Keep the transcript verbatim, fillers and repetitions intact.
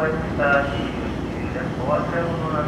りました。シーユーです。お忘れ物など